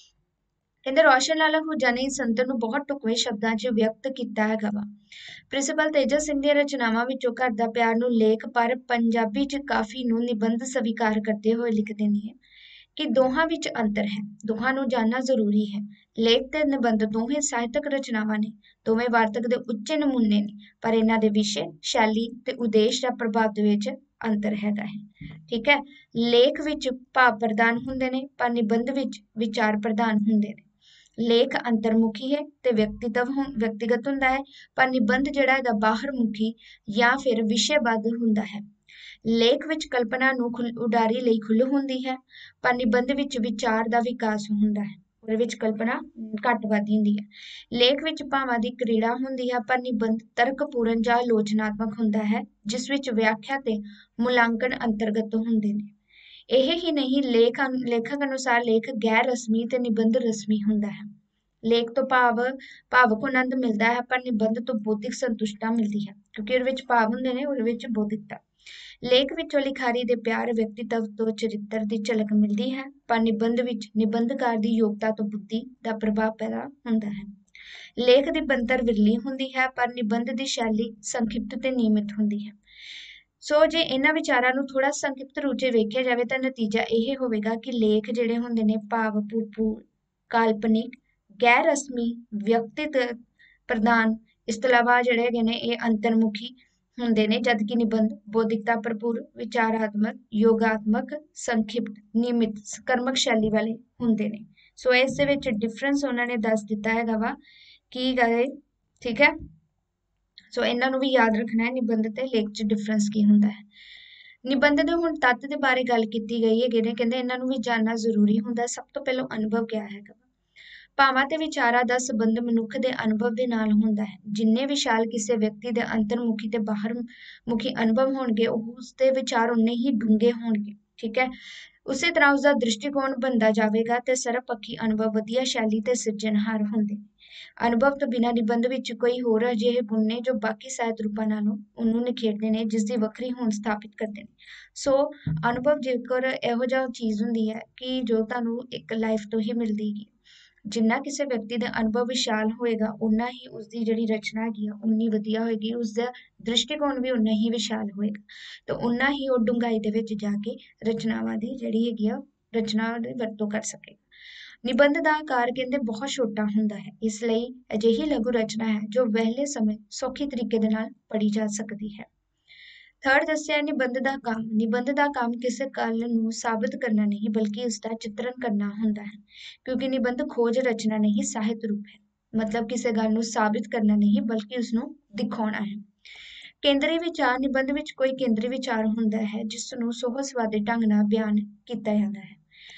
ਕਹਿੰਦੇ ਰੋਸ਼ਨ ਲਾਲਾ ਹੂਜਾ ਨੇ ਇਸ ਅੰਤਰ ਨੂੰ ਬਹੁਤ ਢੁਕਵੇਂ ਸ਼ਬਦਾਂ 'ਚ ਵਿਅਕਤ ਕੀਤਾ ਹੈਗਾ ਵਾ। ਪ੍ਰਿੰਸੀਪਲ ਤੇਜਾ ਸਿੰਘ ਦੀਆਂ ਰਚਨਾਵਾਂ ਵਿੱਚੋਂ ਘਰ ਦਾ ਪਿਆਰ ਨੂੰ ਲੇਖ ਪਰ ਪੰਜਾਬੀ 'ਚ ਕਾਫੀ ਨੂੰ ਨਿਬੰਧ ਸਵੀਕਾਰ ਕਰਦੇ ਹੋਏ ਲਿਖਦੇ ਨੇ ਕਿ ਦੋਹਾਂ ਵਿੱਚ ਅੰਤਰ ਹੈ, ਦੋਹਾਂ ਨੂੰ ਜਾਣਨਾ ਜ਼ਰੂਰੀ ਹੈ। ਲੇਖ ਤੇ ਨਿਬੰਧ ਦੋਵੇਂ ਸਾਹਿਤਕ ਰਚਨਾਵਾਂ ਨੇ, ਦੋਵੇਂ ਵਾਰਤਕ ਦੇ ਉੱਚੇ ਨਮੂਨੇ ਨੇ, ਪਰ ਇਹਨਾਂ ਦੇ ਵਿਸ਼ੇ, ਸ਼ੈਲੀ ਤੇ ਉਦੇਸ਼ ਦਾ ਪ੍ਰਭਾਵ ਦੇ ਵਿੱਚ ਅੰਤਰ ਹੈਗਾ ਹੈ। ਠੀਕ ਹੈ, ਲੇਖ ਵਿੱਚ ਭਾਵ ਪ੍ਰਦਾਨ ਹੁੰਦੇ ਨੇ, ਪਰ ਨਿਬੰਧ ਵਿੱਚ ਵਿਚਾਰ ਪ੍ਰਦਾਨ ਹੁੰਦੇ ਨੇ। ਲੇਖ ਅੰਤਰਮੁਖੀ ਹੈ ਤੇ ਵਿਅਕਤੀਗਤ ਹੁੰਦਾ ਹੈ, ਪਰ ਨਿਬੰਧ ਜਿਹੜਾ ਹੈਗਾ ਬਾਹਰ ਮੁਖੀ ਜਾਂ ਫਿਰ ਵਿਸ਼ੇਬੱਧ ਹੁੰਦਾ ਹੈ। ਲੇਖ ਵਿੱਚ ਕਲਪਨਾ ਨੂੰ ਉਡਾਰੀ ਲਈ ਖੁੱਲ੍ਹ ਹੁੰਦੀ ਹੈ, ਪਰ ਨਿਬੰਧ ਵਿੱਚ ਵਿਚਾਰ ਦਾ ਵਿਕਾਸ ਹੁੰਦਾ ਹੈ, ਉਹਦੇ ਵਿੱਚ ਕਲਪਨਾ ਘੱਟ ਵੱਧ ਹੁੰਦੀ ਹੈ। ਲੇਖ ਵਿੱਚ ਭਾਵਾਂ ਦੀ ਕ੍ਰੀੜਾ ਹੁੰਦੀ ਹੈ, ਪਰ ਨਿਬੰਧ ਤਰਕਪੂਰਨ ਜਾਂ ਆਲੋਚਨਾਤਮਕ ਹੁੰਦਾ ਹੈ, ਜਿਸ ਵਿੱਚ ਵਿਆਖਿਆ ਤੇ ਮੁਲਾਂਕਣ ਅੰਤਰਗਤ ਹੁੰਦੇ ਨੇ। ਇਹ ਹੀ ਨਹੀਂ, ਲੇਖਕ ਅਨੁਸਾਰ ਲੇਖ ਗੈਰ ਰਸਮੀ ਤੇ ਨਿਬੰਧ ਰਸਮੀ ਹੁੰਦਾ ਹੈ। ਲੇਖ ਤੋਂ ਭਾਵਕ ਆਨੰਦ ਮਿਲਦਾ ਹੈ, ਪਰ ਨਿਬੰਧ ਤੋਂ ਬੌਧਿਕ ਸੰਤੁਸ਼ਟਤਾ ਮਿਲਦੀ ਹੈ, ਕਿਉਂਕਿ ਉਹਦੇ ਵਿੱਚ ਭਾਵ ਹੁੰਦੇ ਨੇ, ਉਹਦੇ ਵਿੱਚ ਬੌਧਿਕਤਾ। ਲੇਖ ਵਿੱਚੋਂ ਲਿਖਾਰੀ ਦੇ ਪਿਆਰ, ਵਿਅਕਤੀਤਵ ਤੋਂ ਚਰਿੱਤਰ ਦੀ ਝਲਕ ਮਿਲਦੀ ਹੈ, ਪਰ ਨਿਬੰਧ ਵਿੱਚ ਨਿਬੰਧਕਾਰ ਦੀ ਯੋਗਤਾ ਤੋਂ ਬੁੱਧੀ ਦਾ ਪ੍ਰਭਾਵ ਪੈਦਾ ਹੁੰਦਾ ਹੈ। ਲੇਖ ਦੀ ਬਣਤਰ ਵਿਰਲੀ ਹੁੰਦੀ ਹੈ, ਪਰ ਨਿਬੰਧ ਦੀ ਸ਼ੈਲੀ ਸੰਖਿਪਤ ਤੇ ਨਿਯਮਿਤ ਹੁੰਦੀ ਹੈ। ਸੋ ਜੇ ਇਹਨਾਂ ਵਿਚਾਰਾਂ ਨੂੰ ਥੋੜਾ ਸੰਖਿਪਤ ਰੂਪ 'ਚ ਵੇਖਿਆ ਜਾਵੇ ਤਾਂ ਨਤੀਜਾ ਇਹ ਹੋਵੇਗਾ ਕਿ ਲੇਖ ਜਿਹੜੇ ਹੁੰਦੇ ਨੇ ਭਾਵ ਭਰਪੂਰ, ਕਾਲਪਨਿਕ, ਗੈਰ ਰਸਮੀ, ਵਿਅਕਤਿਗਤ ਪ੍ਰਧਾਨ, ਇਸ ਤੋਂ ਇਲਾਵਾ ਜਿਹੜੇ ਹੈਗੇ ਨੇ ਇਹ ਅੰਤਰਮੁਖੀ ਹੁੰਦੇ ਨੇ, ਜਦਕਿ ਨਿਬੰਧ ਬੌਧਿਕਤਾ ਭਰਪੂਰ, ਵਿਚਾਰਾਤਮਕ, ਯੋਗਾਤਮਕ, ਸੰਖਿਪਤ, ਨਿਯਮਿਤ, ਸਕਰਮਕ ਸ਼ੈਲੀ ਵਾਲੇ ਹੁੰਦੇ ਨੇ। ਸੋ ਇਸ ਦੇ ਵਿੱਚ ਡਿਫਰੈਂਸ ਉਹਨਾਂ ਨੇ ਦੱਸ ਦਿੱਤਾ ਹੈਗਾ ਵਾ ਕੀ ਕਰੇ। ਠੀਕ ਹੈ, ਸੋ ਇਹਨਾਂ ਨੂੰ ਵੀ ਯਾਦ ਰੱਖਣਾ ਹੈ, ਨਿਬੰਧ ਤੇ ਲੇਖ 'ਚ ਡਿਫਰੈਂਸ ਕੀ ਹੁੰਦਾ ਹੈ। ਨਿਬੰਧ ਦੇ ਹੁਣ ਤੱਤ ਦੇ ਬਾਰੇ ਗੱਲ ਕੀਤੀ ਗਈ ਹੈਗੀ ਨੇ, ਕਹਿੰਦੇ ਇਹਨਾਂ ਨੂੰ ਵੀ ਜਾਣਨਾ ਜ਼ਰੂਰੀ ਹੁੰਦਾ। ਸਭ ਤੋਂ ਪਹਿਲਾਂ ਅਨੁਭਵ ਕਿਆ ਹੈਗਾ। ਭਾਵਾਂ ਤੇ ਵਿਚਾਰਾਂ ਦਾ ਸੰਬੰਧ ਮਨੁੱਖ ਦੇ ਅਨੁਭਵ ਦੇ ਨਾਲ ਹੁੰਦਾ ਹੈ। ਜਿੰਨੇ ਵਿਸ਼ਾਲ ਕਿਸੇ ਵਿਅਕਤੀ ਦੇ ਅੰਤਰਮੁਖੀ ਤੇ ਬਾਹਰਮੁਖੀ ਅਨੁਭਵ ਹੋਣਗੇ, ਉਸਦੇ ਵਿਚਾਰ ਉਨੇ ਹੀ ਡੂੰਘੇ ਹੋਣਗੇ। ਠੀਕ ਹੈ, ਉਸੇ ਤਰ੍ਹਾਂ ਉਸਦਾ ਦ੍ਰਿਸ਼ਟੀਕੋਣ ਬਣਦਾ ਜਾਵੇਗਾ ਤੇ ਸਰਬਪੱਖੀ ਅਨੁਭਵ ਵਧੀਆ ਸ਼ੈਲੀ ਤੇ ਸਿਰਜਣਹਾਰ ਹੁੰਦੇ। ਅਨੁਭਵ ਤੋਂ ਬਿਨਾਂ ਨਿਬੰਧ ਵਿੱਚ ਕੋਈ ਹੋਰ ਅਜਿਹੇ ਗੁਣ ਨੇ ਜੋ ਬਾਕੀ ਸਾਹਿਤ ਰੂਪਾਂ ਨਾਲੋਂ ਉਹਨੂੰ ਨਿਖੇੜਦੇ ਨੇ, ਜਿਸ ਦੀ ਵੱਖਰੀ ਹੋਂਦ ਸਥਾਪਿਤ ਕਰਦੇ ਨੇ। ਸੋ ਅਨੁਭਵ ਜੇਕਰ ਇਹੋ ਜਿਹਾ ਚੀਜ਼ ਹੁੰਦੀ ਹੈ ਕਿ ਜੋ ਤੁਹਾਨੂੰ ਇੱਕ ਲਾਈਫ ਤੋਂ ਹੀ ਮਿਲਦੀ ਹੈ, जिन्ना किसी व्यक्ति का अनुभव विशाल होएगा उन्ना ही उसकी जिहड़ी रचना हैगी आ उन्नी वधिया होएगी, उसका दृष्टिकोण भी उन्ना ही विशाल होएगा, तो उन्ना ही वो डूंघाई दे विच जाके रचनावां दी जिहड़ी हैगी आ रचना दी वरतों कर सकेगा। निबंध का आकार कहते बहुत छोटा हुंदा है, इसलिए अजिही लघु रचना है जो वहले समय सौखी तरीके दे नाल पढ़ी जा सकती है। थर्ड दस्सिया निबंध का काम। निबंध का काम किसी गल नूं साबित करना नहीं बल्कि उसका चित्रण करना हुंदा है, क्योंकि निबंध खोज रचना नहीं साहित्य रूप है, मतलब किसी गल नूं साबित करना नहीं बल्कि उसनूं दिखाउणा है। केंद्री विचार। निबंध विच कोई केंद्री विचार हुंदा है जिस नूं सुहसवादी ढंग नाल बयान कीता जांदा है।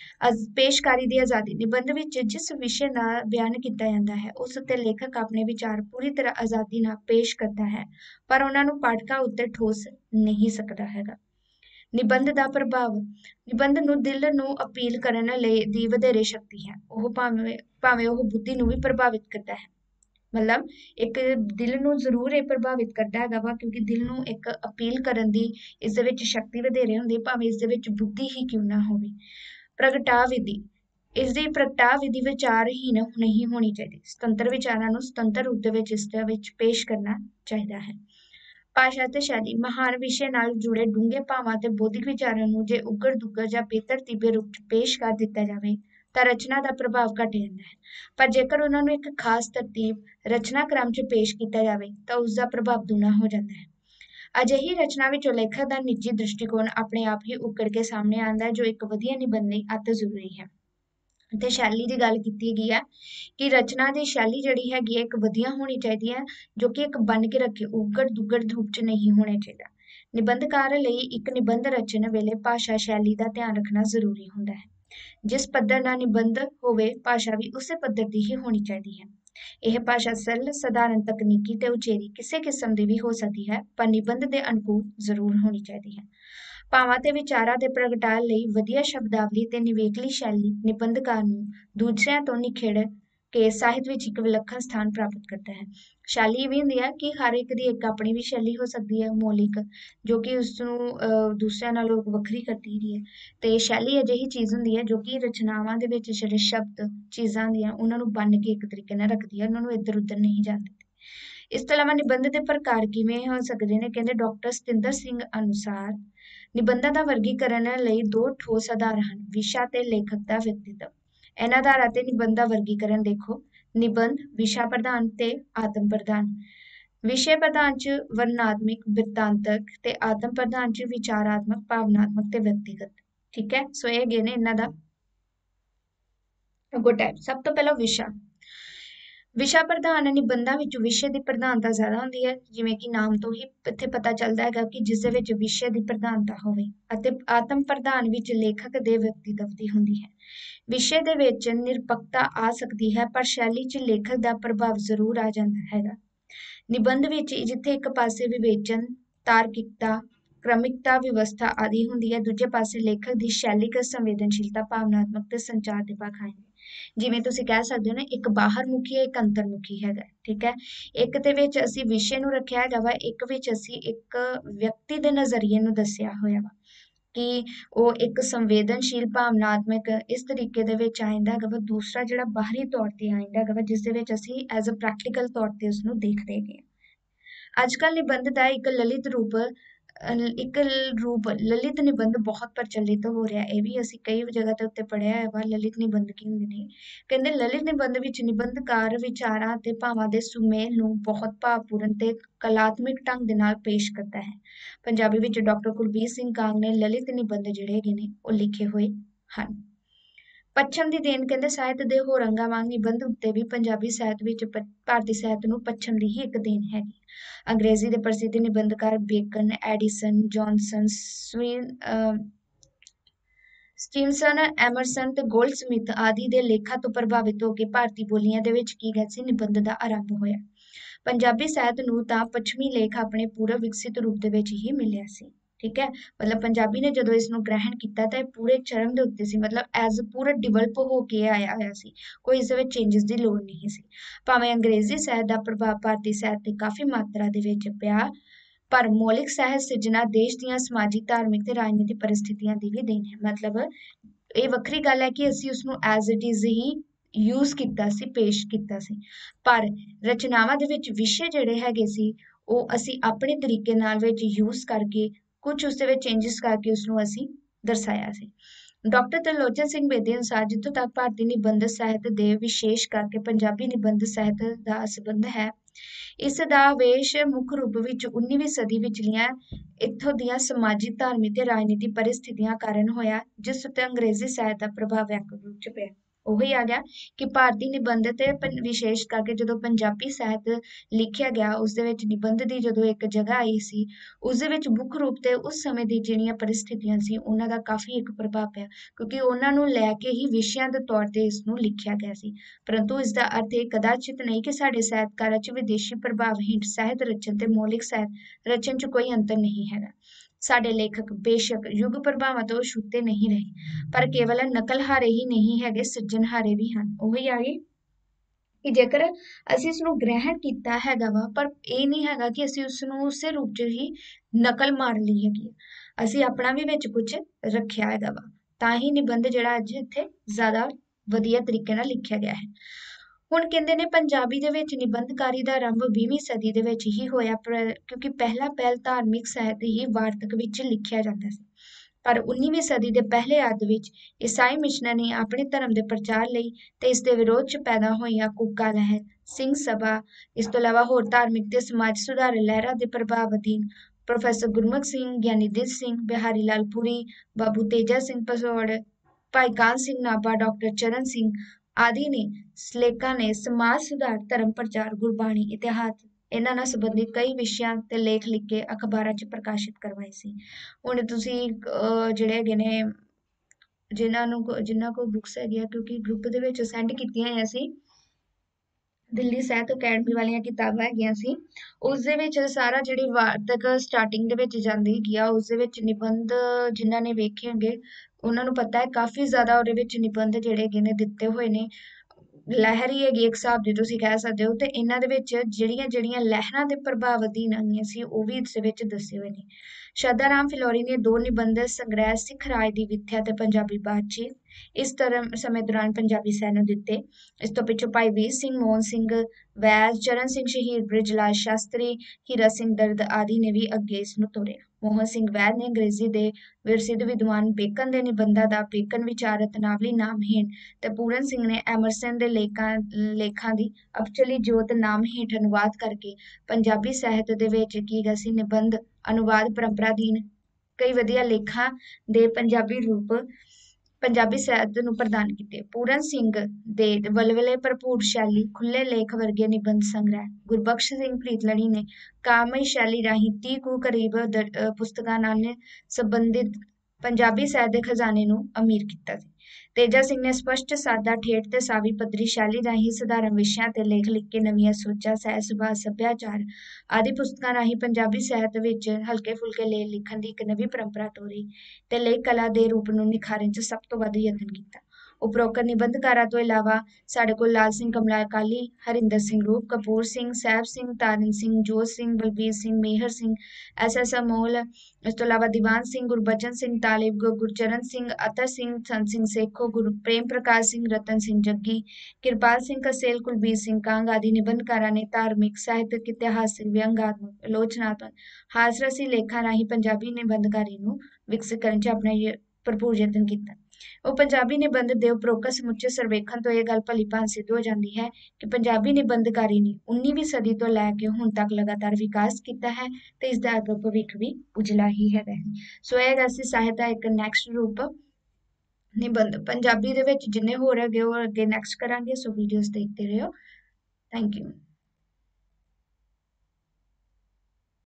पेशकारी की आज़ादी। निबंध विच जिस विषय नाल बयान किया जाता है उस उत्ते लेखक अपने विचार पूरी तरह आज़ादी नाल पेश करता है, पर उन्हां नूं पाठकां उत्ते ठोस नहीं सकदा हैगा। निबंध का प्रभाव। निबंध नूं दिल नूं अपील करन लई दी वधेरे शक्ति है, ਉਹ ਭਾਵੇਂ ਉਹ बुद्धि नूं भी प्रभावित करता है, मतलब एक दिल नूं जरूर ਇਹ प्रभावित करता हैगा वा, क्योंकि दिल नूं एक अपील करन दी इस दे विच शक्ति वधेरे हुंदी है, भाਵੇਂ इस दे विच बुद्धि ही क्यों ना होवे। प्रगटा विधि। इसकी प्रगटा विधि विचारहीन नहीं होनी चाहिए, सुतंत्र विचारां नूं सुतंत्र रूप दे विच इस दे विच पेश करना चाहिदा है। भाषा ते शैली। महान विषय नाल जुड़े डूंघे भावां ते बौद्धिक विचारां नूं जे उगड़ दुगड़ जां बेतरतीबे रूप च पेश कर दिता जावे तां रचना दा प्रभाव घट जांदा है, पर जेकर उन्हां नूं एक खास तरतीब रचना क्रम च पेश किया जावे तां उस दा प्रभाव दूना हो जाता है। अजिही रचना विचों लेखक का निजी दृष्टिकोण अपने आप ही उकड़ के सामने आंदा है, जो एक वधिया निबंध लई अति जरूरी है। ते शैली की गल कीती गई है कि रचना की शैली जिहड़ी हैगी एक वधिया होनी चाहिए है, जो कि एक बन के रखे उगड़ दुगड़ रूप च नहीं होना चाहिए। निबंधकार लई एक निबंध रचन वेले भाषा शैली का ध्यान रखना जरूरी हुंदा है। जिस पद्धर नाल निबंध होवे भाषा भी उसे पद्धर दी ही होनी चाहिए है। यह भाषा सरल सधारण तकनीकी ते उचेरी किसी किस्म की भी हो सकती है, पर निबंध के अनुकूल जरूर होनी चाहिए है। ਭਾਵਾਂ ਤੇ ਵਿਚਾਰਾਂ ਦੇ ਪ੍ਰਗਟਾਅ ਲਈ ਵਧੀਆ ਸ਼ਬਦਾਵਲੀ ਤੇ ਨਿਵੇਕਲੀ ਸ਼ੈਲੀ ਨਿਬੰਧਕਾਰ ਨੂੰ ਦੂਜਿਆਂ ਤੋਂ ਨਿਖੇੜ ਕੇ ਸਾਹਿਤ ਵਿੱਚ ਇੱਕ ਵਿਲੱਖਣ ਸਥਾਨ ਪ੍ਰਾਪਤ ਕਰਦਾ ਹੈ। ਸ਼ੈਲੀ ਵੀ ਹੁੰਦੀ ਹੈ ਕਿ ਹਰ ਇੱਕ ਦੀ ਇੱਕ ਆਪਣੀ ਵੀ ਸ਼ੈਲੀ ਹੋ ਸਕਦੀ ਹੈ ਮੌਲਿਕ, ਜੋ ਕਿ ਉਸ ਨੂੰ ਦੂਸਰਿਆਂ ਨਾਲੋਂ ਵੱਖਰੀ ਕਰਦੀ ਹੈ। ਤੇ ਸ਼ੈਲੀ ਅਜਿਹੀ ਚੀਜ਼ ਹੁੰਦੀ ਹੈ ਜੋ ਕਿ ਰਚਨਾਵਾਂ ਦੇ ਵਿੱਚ ਜਿਹੜੇ ਸ਼ਬਦ ਚੀਜ਼ਾਂ ਹੁੰਦੀਆਂ ਉਹਨਾਂ ਨੂੰ ਬੰਨ ਕੇ ਇੱਕ ਤਰੀਕੇ ਨਾਲ ਰੱਖਦੀ ਹੈ, ਉਹਨਾਂ ਨੂੰ ਇੱਧਰ ਉੱਧਰ ਨਹੀਂ ਜਾਣ ਦਿੰਦੀ। ਇਸ ਤੋਂ ਇਲਾਵਾ ਨਿਬੰਧ ਦੇ ਪ੍ਰਕਾਰ ਕਿਵੇਂ ਹੋ ਸਕਦੇ ਨੇ, ਕਹਿੰਦੇ ਡਾਕਟਰ ਸਤਿੰਦਰ ਸਿੰਘ ਅਨੁਸਾਰ ਨਿਬੰਧਾਂ ਦਾ ਵਰਗੀਕਰਨ ਲਈ ਦੋ ਠੋਸ ਆਧਾਰ ਹਨ, ਵਿਸ਼ਾ ਤੇ ਲੇਖਕ ਦਾ ਵਿਅਕਤੀਤਵ। ਇਹਨਾਂ ਆਧਾਰਾਂ ਤੇ ਨਿਬੰਧ ਦਾ ਵਰਗੀਕਰਨ ਦੇਖੋ। ਨਿਬੰਧ ਵਿਸ਼ਾ ਪ੍ਰਧਾਨ ਤੇ ਆਤਮ ਪ੍ਰਧਾਨ। ਵਿਸ਼ੇ ਪ੍ਰਧਾਨ ਚ ਵਰਣਨਾਤਮਿਕ ਬਿਰਤਾਂਤਕ ਤੇ ਆਤਮ ਪ੍ਰਧਾਨ ਚ ਵਿਚਾਰਾਤਮਕ ਭਾਵਨਾਤਮਕ ਤੇ ਵਿਅਕਤੀਗਤ। ਠੀਕ ਹੈ, ਸੋ ਇਹ ਹੈਗੇ ਨੇ ਇਹਨਾਂ ਦਾ ਅੱਗੋਂ ਟਾਈਪ। ਸਭ ਤੋਂ ਪਹਿਲਾਂ ਵਿਸ਼ਾ। ਵਿਸ਼ਾ ਪ੍ਰਧਾਨ ਨਿਬੰਧਾਂ ਵਿੱਚ ਵਿਸ਼ੇ ਦੀ ਪ੍ਰਧਾਨਤਾ ਜ਼ਿਆਦਾ ਹੁੰਦੀ ਹੈ, ਜਿਵੇਂ ਕਿ ਨਾਮ ਤੋਂ ਹੀ ਇੱਥੇ ਪਤਾ ਚੱਲਦਾ ਹੈਗਾ ਕਿ ਜਿਸ ਦੇ ਵਿੱਚ ਵਿਸ਼ੇ ਦੀ ਪ੍ਰਧਾਨਤਾ ਹੋਵੇ, ਅਤੇ ਆਤਮ ਪ੍ਰਧਾਨ ਵਿੱਚ ਲੇਖਕ ਦੇ ਵਿਅਕਤੀਤਵ ਦੀ ਹੁੰਦੀ ਹੈ। ਵਿਸ਼ੇ ਦੇ ਵਿੱਚ ਨਿਰਪੱਖਤਾ ਆ ਸਕਦੀ ਹੈ, ਪਰ ਸ਼ੈਲੀ 'ਚ ਲੇਖਕ ਦਾ ਪ੍ਰਭਾਵ ਜ਼ਰੂਰ ਆ ਜਾਂਦਾ ਹੈਗਾ। ਨਿਬੰਧ ਵਿੱਚ ਜਿੱਥੇ ਇੱਕ ਪਾਸੇ ਵਿਵੇਚਨ, ਤਾਰਕਿਕਤਾ, ਕ੍ਰਮਿਕਤਾ, ਵਿਵਸਥਾ ਆਦਿ ਹੁੰਦੀ ਹੈ, ਦੂਜੇ ਪਾਸੇ ਲੇਖਕ ਦੀ ਸ਼ੈਲੀਕ ਸੰਵੇਦਨਸ਼ੀਲਤਾ, ਭਾਵਨਾਤਮਕ ਤੇ ਸੰਚਾਰ ਦੇ ਪੱਖ ਆਉਂਦੇ। ਜਿਵੇਂ ਤੁਸੀਂ ਕਹਿ ਸਕਦੇ ਹੋ ਨਾ, ਇੱਕ ਬਾਹਰ ਮੁਖੀ ਹੈ, ਇੱਕ ਅੰਤਰਮੁਖੀ ਹੈਗਾ, ਠੀਕ ਹੈ। ਇੱਕ ਦੇ ਵਿੱਚ ਅਸੀਂ ਵਿਸ਼ੇ ਨੂੰ ਰੱਖਿਆ ਹੈਗਾ ਵਾ, ਇੱਕ ਵਿੱਚ ਅਸੀਂ ਇੱਕ ਵਿਅਕਤੀ ਦੇ ਨਜ਼ਰੀਏ ਨੂੰ ਦੱਸਿਆ ਹੋਇਆ ਵਾ ਕਿ ਉਹ ਇੱਕ ਸੰਵੇਦਨਸ਼ੀਲ, ਭਾਵਨਾਤਮਕ ਇਸ ਤਰੀਕੇ ਦੇ ਵਿੱਚ ਆਇਂਦਾ ਹੈਗਾ ਵਾ। ਦੂਸਰਾ ਜਿਹੜਾ ਬਾਹਰੀ ਤੌਰ ਤੇ ਆਇਂਦਾ ਹੈਗਾ ਵਾ, ਜਿਸ ਦੇ ਵਿੱਚ ਅਸੀਂ ਐਜ਼ ਅ ਪ੍ਰੈਕਟੀਕਲ ਤੌਰ ਤੇ ਉਸਨੂੰ ਦੇਖਦੇ ਹੈਗੇ ਹਾਂ। ਅੱਜ ਕੱਲ੍ਹ ਨਿਬੰਧ ਦਾ ਇੱਕ ਲਲਿਤ ਰੂਪ ਲਲਿਤ ਨਿਬੰਧ ਬਹੁਤ ਪ੍ਰਚਲਿਤ ਹੋ ਰਿਹਾ। ਇਹ ਵੀ ਅਸੀਂ ਕਈ ਜਗ੍ਹਾ ਤੇ ਉੱਤੇ ਪੜ੍ਹਿਆ ਹੈ ਵਾ ਲਲਿਤ ਨਿਬੰਧ ਕੀ ਹੁੰਦੇ ਨੇ। ਕਹਿੰਦੇ ਲਲਿਤ ਨਿਬੰਧ ਵਿੱਚ ਨਿਬੰਧਕਾਰ ਵਿਚਾਰਾਂ ਤੇ ਭਾਵਾਂ ਦੇ ਸੁਮੇਲ ਨੂੰ ਬਹੁਤ ਭਾਵਪੂਰਨ ਤੇ ਕਲਾਤਮਿਕ ਢੰਗ ਦੇ ਨਾਲ ਪੇਸ਼ ਕਰਦਾ ਹੈ। ਪੰਜਾਬੀ ਵਿੱਚ ਡਾਕਟਰ ਕੁਲਬੀਰ ਸਿੰਘ ਕਾਂਗ ਨੇ ਲਲਿਤ ਨਿਬੰਧ ਜਿਹੜੇ ਹੈਗੇ ਨੇ ਉਹ ਲਿਖੇ ਹੋਏ ਹਨ। ਪੱਛਮ ਦੀ ਦੇਣ। ਕਹਿੰਦੇ ਸਾਹਿਤ ਦੇ ਹੋਰ ਅੰਗਾਂ ਵਾਂਗ ਨਿਬੰਧ ਉੱਤੇ ਵੀ ਪੰਜਾਬੀ ਸਾਹਿਤ ਵਿੱਚ ਭਾਰਤੀ ਸਾਹਿਤ ਨੂੰ ਪੱਛਮ ਦੀ ਹੀ ਇੱਕ ਦੇਣ ਹੈਗੀ। ਅੰਗਰੇਜ਼ੀ ਦੇ ਪ੍ਰਸਿੱਧ ਨਿਬੰਧਕਾਰ Bacon, Addison, Johnson, Stevenson, Emerson ਤੇ ਗੋਲਡਸਮਿਥ ਆਦਿ ਦੇ ਲੇਖਾਂ ਤੋਂ ਪ੍ਰਭਾਵਿਤ ਹੋ ਕੇ ਭਾਰਤੀ ਬੋਲੀਆਂ ਦੇ ਵਿੱਚ ਕੀ ਗਿਆ ਸੀ, ਨਿਬੰਧ ਦਾ ਆਰੰਭ ਹੋਇਆ। ਪੰਜਾਬੀ ਸਾਹਿਤ ਨੂੰ ਤਾਂ ਪੱਛਮੀ ਲੇਖ ਆਪਣੇ ਪੂਰਵ ਵਿਕਸਿਤ ਰੂਪ ਦੇ ਵਿੱਚ ਹੀ ਮਿਲਿਆ ਸੀ। ਠੀਕ ਹੈ, ਮਤਲਬ ਪੰਜਾਬੀ ਨੇ ਜਦੋਂ ਇਸ ਨੂੰ ਗ੍ਰਹਿਣ ਕੀਤਾ ਤਾਂ ਇਹ ਪੂਰੇ ਚਰਮ ਦੇ ਉੱਤੇ ਸੀ, ਮਤਲਬ ਐਜ਼ ਪੂਰਾ ਡਿਵੈਲਪ ਹੋ ਕੇ ਆਇਆ ਹੋਇਆ ਸੀ, ਕੋਈ ਇਸ ਦੇ ਵਿੱਚ ਚੇਂਜਸ ਦੀ ਲੋੜ ਨਹੀਂ ਸੀ। ਭਾਵੇਂ ਅੰਗਰੇਜ਼ੀ ਸਾਹਿਤ ਦਾ ਪ੍ਰਭਾਵ ਭਾਰਤੀ ਸਾਹਿਤ ਤੇ ਕਾਫੀ ਮਾਤਰਾ ਦੇ ਵਿੱਚ ਪਿਆ, ਪਰ ਮੌਲਿਕ ਸਾਹਿਤ ਸਿਰਜਣਾ ਦੇਸ਼ ਦੀਆਂ ਸਮਾਜਿਕ, ਧਾਰਮਿਕ ਤੇ ਰਾਜਨੀਤਿਕ ਪਰਿਸਥਿਤੀਆਂ ਦੀ ਵੀ ਦੇਣ ਹੈ। ਮਤਲਬ ਇਹ ਵੱਖਰੀ ਗੱਲ ਹੈ ਕਿ ਅਸੀਂ ਉਸਨੂੰ ਐਜ਼ ਇਟ ਇਜ਼ ਹੀ यूज किया सी, पेश किया सी। पर रचनावां दे विच विषय जिहड़े हैगे सी ਉਹ ਅਸੀਂ ਆਪਣੇ ਤਰੀਕੇ ਨਾਲ ਵਿੱਚ यूज करके कुछ ਉਸ ਦੇ ਵਿੱਚ ਚੇਂजेस ਕਰਕੇ ਉਸ ਨੂੰ ਅਸੀਂ ਦਰਸਾਇਆ ਸੀ। ਡਾਕਟਰ ਤਰਲੋਚਨ ਸਿੰਘ ਬੇਦੀ ਅਨੁਸਾਰ ਜਿੱਥੋਂ ਤੱਕ ਭਾਰਤੀ ਨਿਬੰਧ ਸਾਹਿਤ ਦੇ ਵਿਸ਼ੇਸ਼ ਕਰਕੇ ਪੰਜਾਬੀ ਨਿਬੰਧ ਸਾਹਿਤ ਦਾ ਸੰਬੰਧ ਹੈ, ਇਸ ਦਾ ਵੇਸ਼ ਮੁੱਖ ਰੂਪ ਵਿੱਚ 19ਵੀਂ ਸਦੀ ਵਿਚਲੀਆਂ ਇੱਥੋਂ ਦੀਆਂ ਸਮਾਜਿਕ, ਧਾਰਮਿਕ ਤੇ ਰਾਜਨੀਤਿਕ परिस्थितियां ਕਾਰਨ ਹੋਇਆ, ਜਿਸ ਉੱਤੇ ਅੰਗਰੇਜ਼ੀ ਸਾਹਿਤ ਦਾ ਪ੍ਰਭਾਵ ਵਿਆਪਕ ਰੂਪ ਚ ਪਿਆ। ਉਹੀ ਆ ਗਿਆ ਕਿ ਭਾਰਤੀ ਨਿਬੰਧ ਤੇ ਵਿਸ਼ੇਸ਼ ਕਰਕੇ ਜਦੋਂ ਪੰਜਾਬੀ ਸਾਹਿਤ ਲਿਖਿਆ ਗਿਆ, ਉਸ ਦੇ ਵਿੱਚ ਨਿਬੰਧ ਦੀ ਜਦੋਂ ਇੱਕ ਜਗ੍ਹਾ ਆਈ ਸੀ, ਉਸ ਦੇ ਵਿੱਚ ਮੁੱਖ ਰੂਪ ਤੇ ਉਸ ਸਮੇਂ ਦੀ ਜਿਹੜੀਆਂ परिस्थितियां ਸੀ ਉਹਨਾਂ ਦਾ ਕਾਫੀ ਇੱਕ ਪ੍ਰਭਾਵ ਪਿਆ, ਕਿਉਂਕਿ ਉਹਨਾਂ ਨੂੰ ਲੈ ਕੇ ਹੀ ਵਿਸ਼ਿਆਂ ਦੇ ਤੌਰ ਤੇ ਇਸ ਨੂੰ ਲਿਖਿਆ ਗਿਆ ਸੀ। ਪਰੰਤੂ ਇਸ ਦਾ ਅਰਥ ਇਹ ਕਦਾਚਿਤ ਨਹੀਂ ਕਿ ਸਾਡੇ ਸਾਹਿਤਕਾਰਾਂ ਚ ਵਿਦੇਸ਼ੀ ਪ੍ਰਭਾਵ ਹੇਠ ਸਾਹਿਤ ਰਚਨ ਤੇ ਮੌਲਿਕ ਸਾਹਿਤ ਰਚਨ ਚ ਕੋਈ ਅੰਤਰ ਨਹੀਂ ਹੈਗਾ। ਸਾਡੇ ਲੇਖਕ ਬੇਸ਼ੱਕ ਯੁੱਗ ਪ੍ਰਭਾਵਾਂ ਤੋਂ ਛੁੱਟੇ ਨਹੀਂ ਰਹੇ, ਪਰ ਕੇਵਲ ਨਕਲਹਾਰੇ ਹੀ ਨਹੀਂ ਹੈਗੇ, ਸਿਰਜਣਹਾਰੇ ਵੀ ਹਨ। ਉਹੀ ਆ ਗਈ ਕਿ ਜੇਕਰ ਅਸੀਂ ਇਸ ਨੂੰ ਗ੍ਰਹਿਣ ਕੀਤਾ ਹੈਗਾ ਵਾ, ਪਰ ਇਹ ਨਹੀਂ ਹੈਗਾ ਕਿ ਅਸੀਂ ਉਸ ਨੂੰ ਉਸੇ ਰੂਪ 'ਚ ਹੀ ਨਕਲ ਮਾਰ ਲਈ ਹੈਗੀ ਆ। ਅਸੀਂ ਆਪਣਾ ਵੀ ਵਿੱਚ ਕੁਝ ਰੱਖਿਆ ਹੈਗਾ ਵਾ, ਤਾਂ ਹੀ ਨਿਬੰਧ ਜਿਹੜਾ ਅੱਜ ਇੱਥੇ ਜ਼ਿਆਦਾ ਵਧੀਆ ਤਰੀਕੇ ਨਾਲ ਲਿਖਿਆ ਗਿਆ ਹੈ। ਹੁਣ ਕਹਿੰਦੇ ਨੇ ਪੰਜਾਬੀ ਦੇ ਵਿੱਚ ਨਿਬੰਧਕਾਰੀ ਦਾ ਆਰੰਭ 20ਵੀਂ ਸਦੀ ਦੇ ਵਿੱਚ ਹੀ ਹੋਇਆ, ਕਿਉਂਕਿ ਪਹਿਲਾ ਧਾਰਮਿਕ ਸਾਹਿਤ ਹੀ ਵਾਰਤਕ ਵਿੱਚ ਲਿਖਿਆ ਜਾਂਦਾ ਸੀ। ਪਰ 19ਵੀਂ ਸਦੀ ਦੇ ਪਹਿਲੇ ਅੱਧ ਵਿੱਚ ਈਸਾਈ ਮਿਸ਼ਨਾਂ ਨੇ ਆਪਣੇ ਧਰਮ ਦੇ ਪ੍ਰਚਾਰ ਲਈ ਤੇ ਇਸ ਦੇ ਵਿਰੋਧ 'ਚ ਪੈਦਾ ਹੋਈਆਂ ਕੂਕਾ ਲਹਿਰ, ਸਿੰਘ ਸਭਾ, ਇਸ ਤੋਂ ਇਲਾਵਾ ਹੋਰ ਧਾਰਮਿਕ ਤੇ ਸਮਾਜ ਸੁਧਾਰ ਲਹਿਰਾਂ ਦੇ ਪ੍ਰਭਾਵ ਅਧੀਨ ਪ੍ਰੋਫੈਸਰ ਗੁਰਮੁਖ ਸਿੰਘ, ਗਿਆਨੀ ਦਿੱਤ ਸਿੰਘ, ਬਿਹਾਰੀ ਲਾਲ ਪੁਰੀ, ਬਾਬੂ ਤੇਜਾ ਸਿੰਘ ਭਸੌੜ, ਭਾਈ ਕਾਨ ਸਿੰਘ ਨਾਭਾ, ਡਾਕਟਰ ਚਰਨ ਸਿੰਘ ਆਦਿ ਨੇ ਲੇਖਕਾਂ ਨੇ ਸਮਾਜ ਸੁਧਾਰ, ਧਰਮ ਪ੍ਰਚਾਰ, ਗੁਰਬਾਣੀ, ਇਤਿਹਾਸ ਇਹਨਾਂ ਨਾਲ ਸੰਬੰਧਿਤ ਕਈ ਵਿਸ਼ਿਆਂ ਤੇ ਲੇਖ ਲਿਖ ਕੇ ਅਖਬਾਰਾਂ 'ਚ ਪ੍ਰਕਾਸ਼ਿਤ ਕਰਵਾਏ ਸੀ। ਹੁਣ ਤੁਸੀਂ ਜਿਹੜੇ ਹੈਗੇ ਨੇ ਜਿਨ੍ਹਾਂ ਕੋਲ ਬੁੱਕਸ ਹੈਗੀਆਂ, ਕਿਉਂਕਿ ਗਰੁੱਪ ਦੇ ਵਿੱਚ ਸੈਂਡ ਕੀਤੀਆਂ ਹੋਈਆਂ ਸੀ, ਦਿੱਲੀ ਸਾਹਿਤ ਅਕੈਡਮੀ ਵਾਲੀਆਂ ਕਿਤਾਬਾਂ ਹੈਗੀਆਂ ਸੀ, ਉਸ ਦੇ ਵਿੱਚ ਸਾਰਾ ਜਿਹੜੀ ਵਾਰਤਕ ਸਟਾਰਟਿੰਗ ਦੇ ਵਿੱਚ ਜਾਂਦੀ ਹੈਗੀ ਆ, ਉਸ ਦੇ ਵਿੱਚ ਨਿਬੰਧ ਜਿਨ੍ਹਾਂ ਨੇ ਵੇਖੇ ਹੋਣਗੇ ਉਹਨਾਂ ਨੂੰ ਪਤਾ ਹੈ ਕਾਫੀ ਜ਼ਿਆਦਾ ਉਹਦੇ ਵਿੱਚ ਨਿਬੰਧ ਜਿਹੜੇ ਹੈਗੇ ਨੇ ਦਿੱਤੇ ਹੋਏ ਨੇ। ਲਹਿਰ ਹੀ ਹੈਗੀ ਇੱਕ ਹਿਸਾਬ ਦੀ ਤੁਸੀਂ ਕਹਿ ਸਕਦੇ ਹੋ, ਤੇ ਇਹਨਾਂ ਦੇ ਵਿੱਚ ਜਿਹੜੀਆਂ ਲਹਿਰਾਂ ਦੇ ਪ੍ਰਭਾਵ ਅਧੀਨ ਆਈਆਂ ਸੀ ਉਹ ਵੀ ਇਸ ਦੇ ਵਿੱਚ ਦੱਸੇ ਹੋਏ ਨੇ। ਸ਼ਰਧਾ ਰਾਮ ਫਿਲੌਰੀ ਨੇ 2 ਨਿਬੰਧ ਸੰਗ੍ਰਹਿ ਸਿੱਖ ਰਾਜ ਦੀ ਵਿਥਿਆ ਤੇ ਪੰਜਾਬੀ ਬਾਤਚੀਤ ਇਸ ਸਮੇਂ ਦੌਰਾਨ ਪੰਜਾਬੀ ਸਾਹਿਤ ਨੂੰ ਦਿੱਤੇ। ਇਸ ਤੋਂ ਪਿੱਛੋਂ ਭਾਈ ਵੀਰ ਸਿੰਘ, ਮੋਹਨ ਸਿੰਘ ਵੈਦ, ਚਰਨ ਸਿੰਘ ਸ਼ਹੀਦ, ਬ੍ਰਿਜਲਾਲ ਸ਼ਾਸਤਰੀ, ਹੀਰਾ ਸਿੰਘ ਦਰਦ ਆਦਿ ਨੇ ਵੀ ਅੱਗੇ ਇਸ ਨੂੰ ਤੋਰਿਆ। ਮੋਹਨ ਸਿੰਘ ਵੈਦ ਨੇ ਅੰਗਰੇਜ਼ੀ ਦੇ ਪ੍ਰਸਿੱਧ ਵਿਦਵਾਨ ਬੇਕਨ ਦੇ ਨਿਬੰਧਾਂ ਦਾ ਬੇਕਨ ਵਿਚਾਰਤ ਨਾਵਲੀ ਨਾਮਹੀਣ ਤੇ ਪੂਰਨ ਸਿੰਘ ਨੇ ਐਮਰਸਨ ਦੇ ਲੇਖਾਂ ਦੀ ਅਬਚਲੀ ਜੋਤ ਨਾਮ ਹੇਠ ਅਨੁਵਾਦ ਕਰਕੇ ਪੰਜਾਬੀ ਸਾਹਿਤ ਦੇ ਵਿੱਚ ਕੀ ਗਿਆ ਸੀ, ਨਿਬੰਧ ਅਨੁਵਾਦ ਪਰੰਪਰਾ ਅਧੀਨ ਕਈ ਵਧੀਆ ਲੇਖਾਂ ਦੇ ਪੰਜਾਬੀ ਰੂਪ ਪੰਜਾਬੀ ਸਾਹਿਤ ਨੂੰ ਪ੍ਰਦਾਨ ਕੀਤੇ। ਪੂਰਨ ਸਿੰਘ ਦੇ ਵਲਵਲੇ ਭਰਪੂਰ ਸ਼ੈਲੀ, ਖੁੱਲੇ ਲੇਖ ਵਰਗੇ ਨਿਬੰਧ ਸੰਗ੍ਰਹਿ, ਗੁਰਬਖਸ਼ ਸਿੰਘ ਪ੍ਰੀਤਲੜੀ ਨੇ ਕਾਮਈ ਸ਼ੈਲੀ ਰਾਹੀਂ 30 ਕੁ ਕਰੀਬ ਪੁਸਤਕਾਂ ਨਾਲ ਸੰਬੰਧਿਤ ਪੰਜਾਬੀ ਸਾਹਿਤ ਦੇ ਖਜ਼ਾਨੇ ਨੂੰ ਅਮੀਰ ਕੀਤਾ ਸੀ। ਤੇਜਾ ਸਿੰਘ ਨੇ ਸਪਸ਼ਟ, ਸਾਦਾ, ਠੇਠ ਤੇ ਸਾਵੀ ਪੱਧਰੀ ਸ਼ੈਲੀ ਰਾਹੀਂ ਸਧਾਰਨ ਵਿਸ਼ਿਆਂ ਤੇ ਲੇਖ ਲਿਖ ਕੇ ਨਵੀਆਂ ਸੋਚਾਂ, ਸਹਿਜ ਸੁਭਾਅ, ਸੱਭਿਆਚਾਰ ਆਦਿ ਪੁਸਤਕਾਂ ਰਾਹੀਂ ਪੰਜਾਬੀ ਸਾਹਿਤ ਵਿੱਚ ਹਲਕੇ ਫੁਲਕੇ ਲੇਖ ਲਿਖਣ ਦੀ ਇੱਕ ਨਵੀਂ ਪਰੰਪਰਾ ਤੋਰੀ ਤੇ ਲੇਖ ਕਲਾ ਦੇ ਰੂਪ ਨੂੰ ਨਿਖਾਰਨ 'ਚ ਸਭ ਤੋਂ ਵੱਧ ਯਤਨ ਕੀਤਾ। ਉਪਰੋਕਤ ਨਿਬੰਧਕਾਰਾਂ ਤੋਂ ਇਲਾਵਾ ਸਾਡੇ ਕੋਲ ਲਾਲ ਸਿੰਘ ਕਮਲਾ ਅਕਾਲੀ, ਹਰਿੰਦਰ ਸਿੰਘ ਰੂਪ, ਕਪੂਰ ਸਿੰਘ, ਸਾਹਿਬ ਸਿੰਘ, ਤਾਰਨ ਸਿੰਘ, ਜੋਤ ਸਿੰਘ, ਬਲਬੀਰ ਸਿੰਘ, ਮੇਹਰ ਸਿੰਘ, SS ਅਮੋਲ, ਇਸ ਤੋਂ ਇਲਾਵਾ ਦੀਵਾਨ ਸਿੰਘ, ਗੁਰਬਚਨ ਸਿੰਘ ਤਾਲਿਬ, ਗੁਰਚਰਨ ਸਿੰਘ, ਅਤਰ ਸਿੰਘ, ਸੰਤ ਸਿੰਘ ਸੇਖੋਂ, ਪ੍ਰੇਮ ਪ੍ਰਕਾਸ਼ ਸਿੰਘ, ਰਤਨ ਸਿੰਘ ਜੱਗੀ, ਕਿਰਪਾਲ ਸਿੰਘ ਕਸੇਲ, ਕੁਲਬੀਰ ਸਿੰਘ ਕਾਂਗ ਆਦਿ ਨਿਬੰਧਕਾਰਾਂ ਨੇ ਧਾਰਮਿਕ, ਸਾਹਿਤਕ, ਇਤਿਹਾਸਕ, ਵਿਅੰਗਾਤਮਕ, ਆਲੋਚਨਾਤਮਕ, ਹਾਸਰਸੀ ਲੇਖਾਂ ਰਾਹੀਂ ਪੰਜਾਬੀ ਨਿਬੰਧਕਾਰੀ ਨੂੰ ਵਿਕਸਿਤ ਕਰਨ 'ਚ ਆਪਣਾ ਭਰਪੂਰ ਯਤਨ ਕੀਤਾ। ਉਹ ਪੰਜਾਬੀ ਨਿਬੰਧ ਦੇ ਉਪਰੋਕਤ ਸਮੁੱਚੇ ਸਰਵੇਖਣ ਤੋਂ ਇਹ ਗੱਲ ਭਲੀ ਭਾਂਤ ਸਿੱਧ ਹੋ ਜਾਂਦੀ ਹੈ ਕਿ ਪੰਜਾਬੀ ਨਿਬੰਧਕਾਰੀ ਨੇ 19ਵੀਂ ਸਦੀ ਤੋਂ ਲੈ ਕੇ ਹੁਣ ਤੱਕ ਲਗਾਤਾਰ ਵਿਕਾਸ ਕੀਤਾ ਹੈ ਤੇ ਇਸ ਦਾ ਅੱਗੇ ਭਵਿੱਖ ਵੀ ਉਜਲਾ ਹੀ ਹੈਗਾ ਹੈ। ਸੋ ਇਹ ਹੈਗਾ ਸੀ ਸਾਹਿਤ ਦਾ ਇੱਕ ਨੈਕਸਟ ਰੂਪ ਨਿਬੰਧ। ਪੰਜਾਬੀ ਦੇ ਵਿੱਚ ਜਿੰਨੇ ਹੋਰ ਹੈਗੇ ਉਹ ਅੱਗੇ ਨੈਕਸਟ ਕਰਾਂਗੇ, ਸੋ ਵੀਡੀਓਜ਼ ਦੇਖਦੇ ਰਹੋ। Thank you.